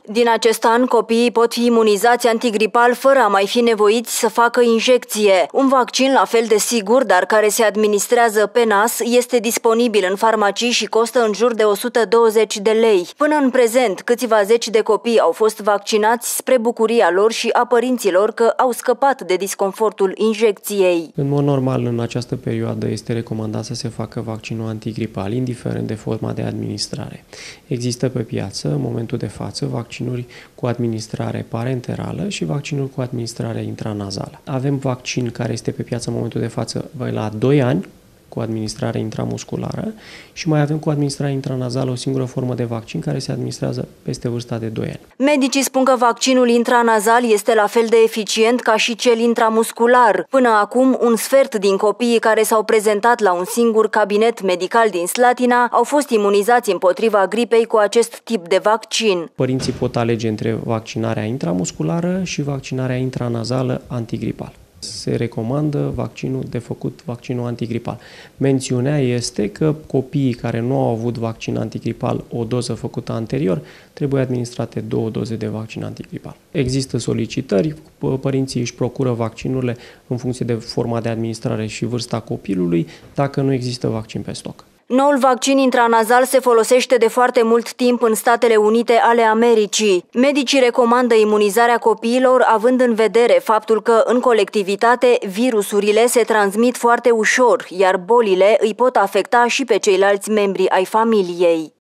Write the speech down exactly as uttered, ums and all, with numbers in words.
Din acest an, copiii pot fi imunizați antigripal fără a mai fi nevoiți să facă injecție. Un vaccin la fel de sigur, dar care se administrează pe nas, este disponibil în farmacii și costă în jur de o sută douăzeci de lei. Până în prezent, câțiva zeci de copii au fost vaccinați spre bucuria lor și a părinților că au scăpat de disconfortul injecției. În mod normal, în această perioadă este recomandat să se facă vaccinul antigripal, indiferent de forma de administrare. Există pe piață, în momentul de față, vaccinuri cu administrare parenterală și vaccinuri cu administrare intranazală. Avem vaccin care este pe piață în momentul de față la doi ani, cu administrare intramusculară, și mai avem cu administrare intranazală o singură formă de vaccin care se administrează peste vârsta de doi ani. Medicii spun că vaccinul intranazal este la fel de eficient ca și cel intramuscular. Până acum, un sfert din copiii care s-au prezentat la un singur cabinet medical din Slatina au fost imunizați împotriva gripei cu acest tip de vaccin. Părinții pot alege între vaccinarea intramusculară și vaccinarea intranazală antigripal. Se recomandă vaccinul de făcut, vaccinul antigripal. Mențiunea este că copiii care nu au avut vaccin antigripal, o doză făcută anterior, trebuie administrate două doze de vaccin antigripal. Există solicitări, părinții își procură vaccinurile în funcție de forma de administrare și vârsta copilului, dacă nu există vaccin pe stoc. Noul vaccin intranazal se folosește de foarte mult timp în Statele Unite ale Americii. Medicii recomandă imunizarea copiilor având în vedere faptul că în colectivitate virusurile se transmit foarte ușor, iar bolile îi pot afecta și pe ceilalți membri ai familiei.